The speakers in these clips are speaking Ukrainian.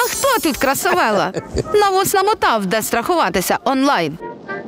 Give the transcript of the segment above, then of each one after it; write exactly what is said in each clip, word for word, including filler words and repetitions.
хто тут красавела? Навоз намотав, де страхуватися онлайн.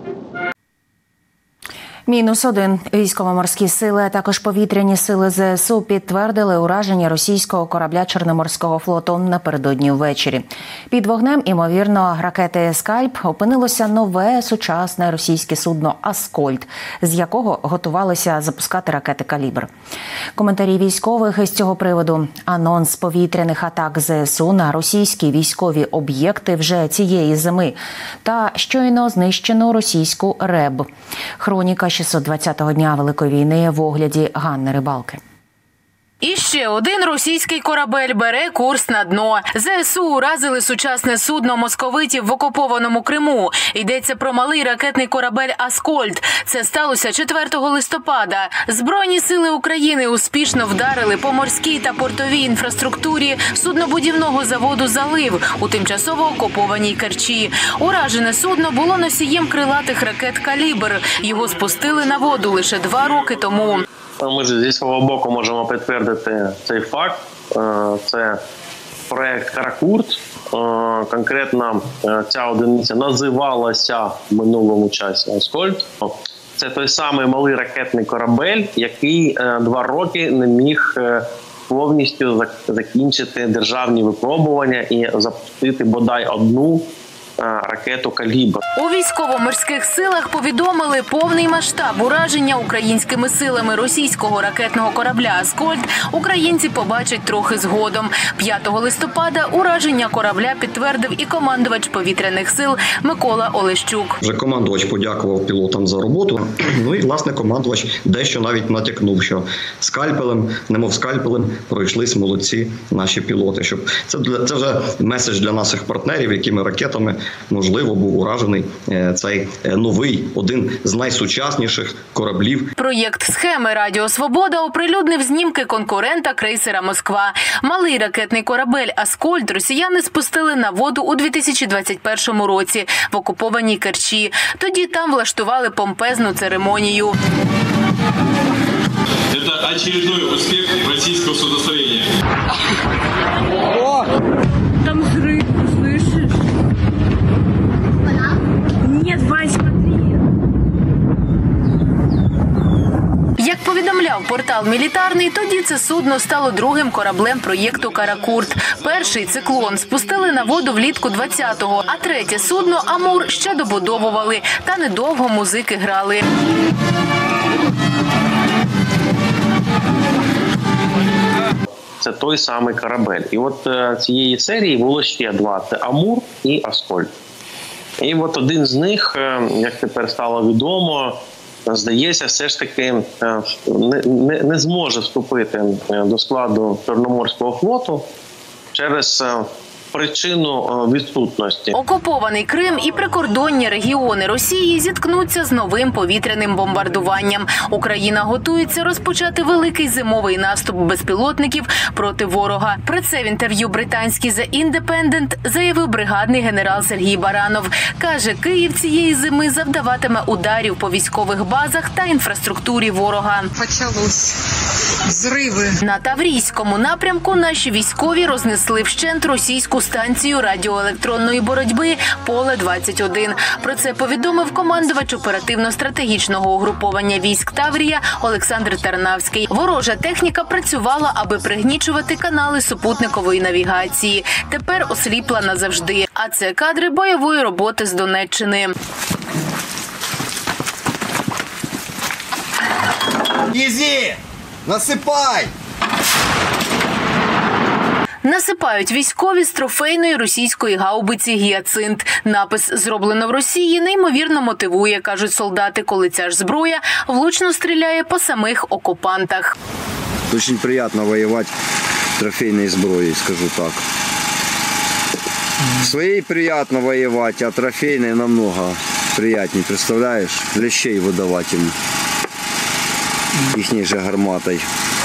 Мінус один. Військово-морські сили, а також повітряні сили ЗСУ підтвердили ураження російського корабля Чорноморського флоту напередодні ввечері. Під вогнем, імовірно, ракети «Скальп» опинилося нове сучасне російське судно «Аскольд», з якого готувалися запускати ракети «Калібр». Коментарі військових з цього приводу. Анонс повітряних атак ЗСУ на російські військові об'єкти вже цієї зими. Та щойно знищено російську РЕБ. Хроніка шістсот двадцятого дня Великої війни в огляді Ганни Рибалки. І ще один російський корабель бере курс на дно. ЗСУ уразили сучасне судно московитів в окупованому Криму. Йдеться про малий ракетний корабель «Аскольд». Це сталося четвертого листопада. Збройні сили України успішно вдарили по морській та портовій інфраструктурі суднобудівного заводу «Залив» у тимчасово окупованій Керчі. Уражене судно було носієм крилатих ракет «Калібр». Його спустили на воду лише два роки тому. Ми ж зі свого боку можемо підтвердити цей факт. Це проєкт «Каракурт». Конкретно ця одиниця називалася в минулому часі «Аскольд». Це той самий малий ракетний корабель, який два роки не міг повністю закінчити державні випробування і запустити бодай одну ракету «Калібр». У військово-морських силах повідомили повний масштаб ураження українськими силами російського ракетного корабля «Аскольд» українці побачать трохи згодом. п'ятого листопада ураження корабля підтвердив і командувач повітряних сил Микола Олещук. Вже командувач подякував пілотам за роботу. Ну і, власне, командувач дещо навіть натякнув, що скальпелем, немов скальпелем, пройшлись молодці наші пілоти. Щоб це, це вже меседж для наших партнерів, якими ракетами можливо, був уражений цей новий, один з найсучасніших кораблів. Проєкт «Схеми» Радіо Свобода оприлюднив знімки конкурента крейсера «Москва». Малий ракетний корабель «Аскольд» росіяни спустили на воду у дві тисячі двадцять першому році в окупованій Керчі. Тоді там влаштували помпезну церемонію. Це очередной успіх російського судостроєння. Там взрыв, слышишь? Нет, Вань, смотри. Як повідомляв портал «Мілітарний», тоді це судно стало другим кораблем проєкту «Каракурт». Перший «Циклон» спустили на воду влітку двадцятого, а третє судно «Амур» ще добудовували. Та недовго музики грали. Це той самий корабель. І от е, цієї серії було ще два – це «Амур» і «Аскольд». І от один з них, е, як тепер стало відомо, здається, все ж таки е, не, не, не зможе вступити до складу Чорноморського флоту через е, причину відсутності. Окупований Крим і прикордонні регіони Росії зіткнуться з новим повітряним бомбардуванням. Україна готується розпочати великий зимовий наступ безпілотників проти ворога. Про це в інтерв'ю британській The Independent заявив бригадний генерал Сергій Баранов. Каже, Київ цієї зими завдаватиме ударів по військових базах та інфраструктурі ворога. Почалось зриви. На Таврійському напрямку наші військові рознесли вщент російську станцію радіоелектронної боротьби «Поле-двадцять один». Про це повідомив командувач оперативно-стратегічного угруповання військ Таврія Олександр Тарнавський. Ворожа техніка працювала, аби пригнічувати канали супутникової навігації. Тепер осліпла назавжди. А це кадри бойової роботи з Донеччини. Ізі! Насипай! Насипають військові з трофейної російської гаубиці «Гіацинт». Напис «Зроблено в Росії» неймовірно мотивує, кажуть солдати, коли ця ж зброя влучно стріляє по самих окупантах. Дуже приємно воювати трофейною зброєю, скажу так. Своей приятно воевать, а трофейной намного приятнее, представляешь? Лещей выдавать им, ихней же гарматой.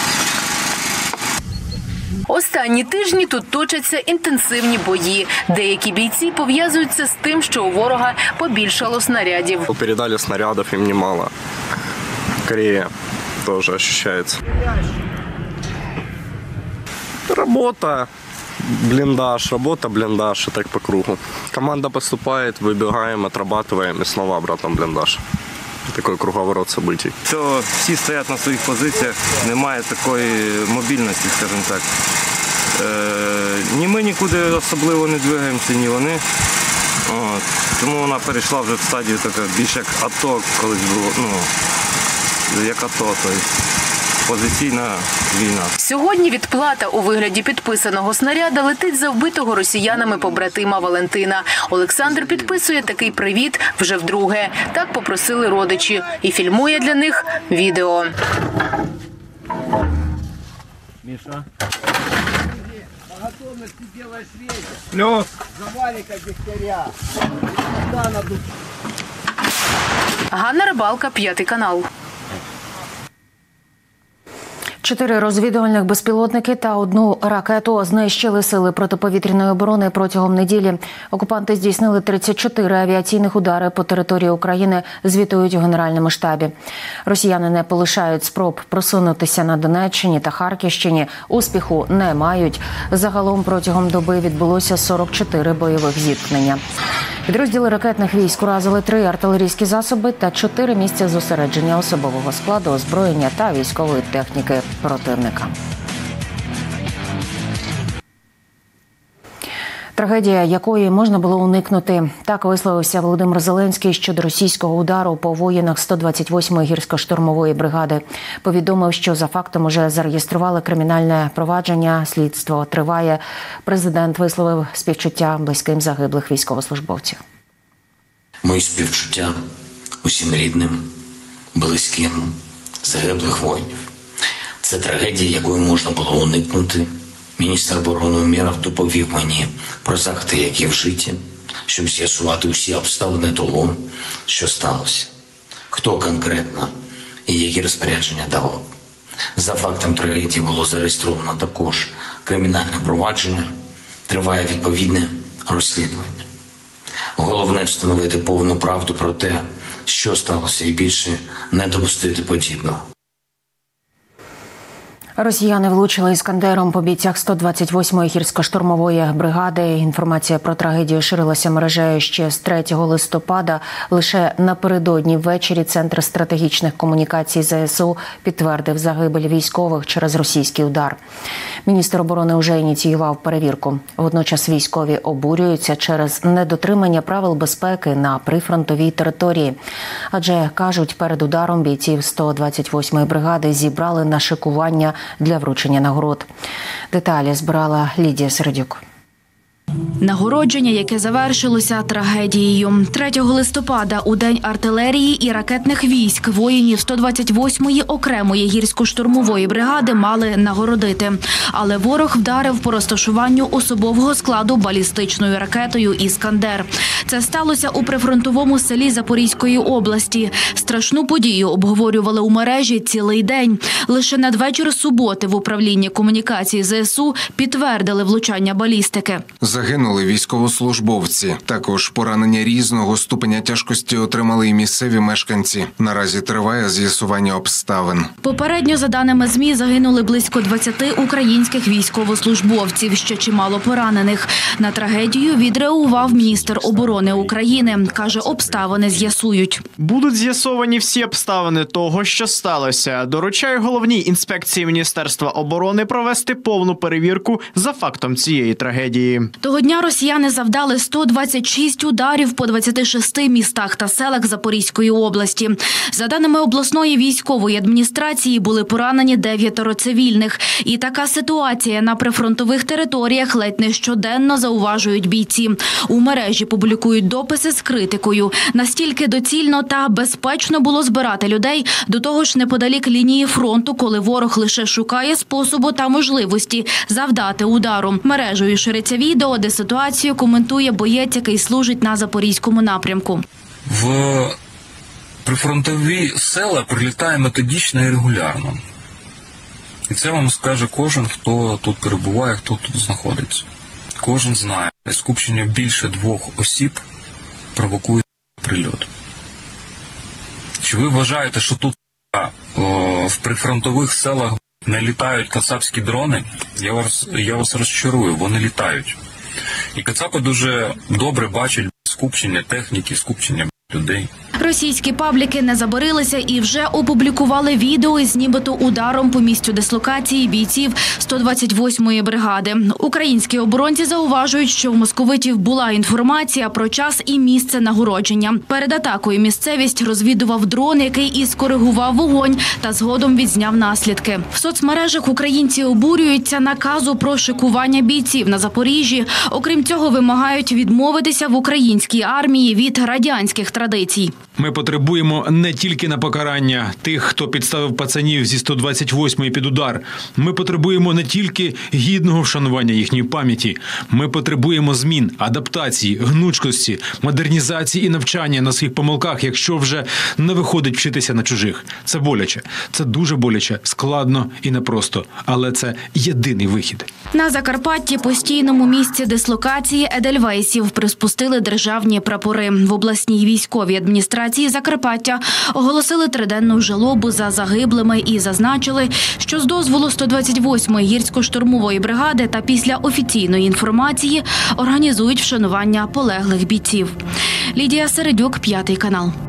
Останні тижні тут точаться інтенсивні бої. Деякі бійці пов'язуються з тим, що у ворога побільшало снарядів. Передали снарядів їм немало. Корея теж відчувається. Робота, Блиндаж, работа, блиндаж, и так по кругу. Команда поступает, выбегаем, отрабатываем и снова обратно в блиндаж. Такой круговорот событий. То всі стоять на своїх позиціях, немає такої мобільності, скажімо так. Е, ні ми нікуди особливо не двигаємося, ні вони. От. Тому вона перейшла вже в стадію така, більш як АТО колись було, ну, як АТО, тобто позиційна війна. Сьогодні відплата у вигляді підписаного снаряда летить за вбитого росіянами побратима Валентина. Олександр підписує такий привіт вже вдруге. Так попросили родичі і фільмує для них відео. Міша. Плюс. Ганна Рибалка, П'ятий канал. Чотири розвідувальних безпілотники та одну ракету знищили сили протиповітряної оборони протягом неділі. Окупанти здійснили тридцять чотири авіаційних удари по території України, звітують у Генеральному штабі. Росіяни не полишають спроб просунутися на Донеччині та Харківщині. Успіху не мають. Загалом протягом доби відбулося сорок чотири бойових зіткнення. Підрозділи ракетних військ уразили три артилерійські засоби та чотири місця зосередження особового складу, озброєння та військової техніки противника. Трагедія, якої можна було уникнути. Так висловився Володимир Зеленський щодо російського удару по воїнах сто двадцять восьмої гірсько-штурмової бригади. Повідомив, що за фактом уже зареєстрували кримінальне провадження, слідство триває. Президент висловив співчуття близьким загиблих військовослужбовців. Мої співчуття усім рідним, близьким загиблих воїнів. Це трагедія, якої можна було уникнути. Міністр оборони Умєров доповів мені про заходи, які вжиті, щоб з'ясувати усі обставини того, що сталося. Хто конкретно і які розпорядження давав. За фактом трагедії було зареєстровано також кримінальне провадження, триває відповідне розслідування. Головне – встановити повну правду про те, що сталося, і більше не допустити подібного. Росіяни влучили «Іскандером» по бійцях сто двадцять восьмої гірсько-штурмової бригади. Інформація про трагедію ширилася мережею ще з третього листопада. Лише напередодні ввечері Центр стратегічних комунікацій зе ес у підтвердив загибель військових через російський удар. Міністр оборони вже ініціював перевірку. Водночас військові обурюються через недотримання правил безпеки на прифронтовій території. Адже, кажуть, перед ударом бійців сто двадцять восьмої бригади зібрали на шикування для вручення нагород. Деталі збирала Лідія Середюк. Нагородження, яке завершилося трагедією. третього листопада у День артилерії і ракетних військ воїнів сто двадцять восьмої окремої гірсько-штурмової бригади мали нагородити. Але ворог вдарив по розташуванню особового складу балістичною ракетою «Іскандер». Це сталося у прифронтовому селі Запорізької області. Страшну подію обговорювали у мережі цілий день. Лише надвечір суботи в управлінні комунікації зе ес у підтвердили влучання балістики. Загинули військовослужбовці. Також поранення різного ступеня тяжкості отримали і місцеві мешканці. Наразі триває з'ясування обставин. Попередньо, за даними ЗМІ, загинули близько двадцяти українських військовослужбовців, ще чимало поранених. На трагедію відреагував міністр оборони України. Каже, обставини з'ясують. Будуть з'ясовані всі обставини того, що сталося. Доручаю головній інспекції Міністерства оборони провести повну перевірку за фактом цієї трагедії. Того дня росіяни завдали сто двадцять шість ударів по двадцяти шести містах та селах Запорізької області. За даними обласної військової адміністрації, були поранені дев'ятеро цивільних. І така ситуація на прифронтових територіях ледь не щоденно, зауважують бійці. У мережі публікують дописи з критикою. Настільки доцільно та безпечно було збирати людей, до того ж неподалік лінії фронту, коли ворог лише шукає способу та можливості завдати удару. Мережею шириться відео, де ситуацію коментує боєць, який служить на Запорізькому напрямку. В прифронтові села прилітає методично і регулярно. І це вам скаже кожен, хто тут перебуває, хто тут знаходиться. Кожен знає, скупчення більше двох осіб провокує прильот. Чи ви вважаєте, що тут о, в прифронтових селах Не літають кацапські дрони, я вас, я вас розчарую, вони літають. І кацапи дуже добре бачать скупчення техніки, скупчення людей. Російські пабліки не заборилися і вже опублікували відео із нібито ударом по місцю дислокації бійців сто двадцять восьмої бригади. Українські оборонці зауважують, що в московитів була інформація про час і місце нагородження. Перед атакою місцевість розвідував дрон, який і скоригував вогонь та згодом відзняв наслідки. В соцмережах українці обурюються наказу про шикування бійців на Запоріжжі. Окрім цього, вимагають відмовитися в українській армії від радянських традицій. Ми потребуємо не тільки на покарання тих, хто підставив пацанів зі сто двадцять восьмої під удар. Ми потребуємо не тільки гідного вшанування їхньої пам'яті. Ми потребуємо змін, адаптації, гнучкості, модернізації і навчання на своїх помилках, якщо вже не виходить вчитися на чужих. Це боляче. Це дуже боляче, складно і непросто. Але це єдиний вихід. На Закарпатті, постійному місці дислокації едельвейсів, приспустили державні прапори. В обласній військовій адміністрації Закарпаття оголосили триденну жалобу за загиблими і зазначили, що з дозволу сто двадцять восьмої гірсько-штурмової бригади та після офіційної інформації організують вшанування полеглих бійців. Лідія Середюк, П'ятий канал.